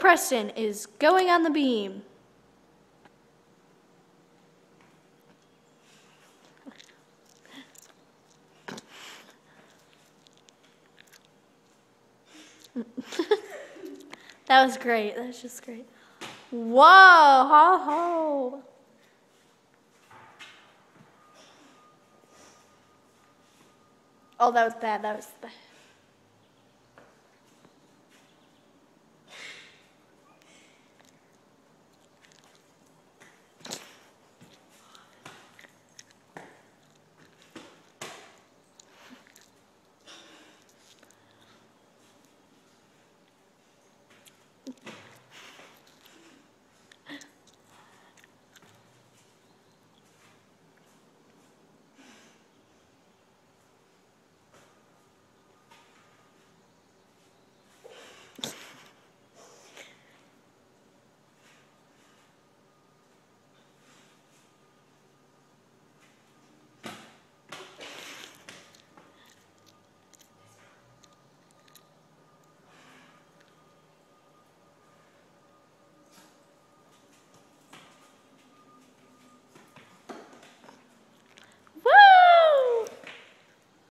Preston is going on the beam. That was great. That was just great. Whoa, ho, ho. Oh, that was bad. That was bad.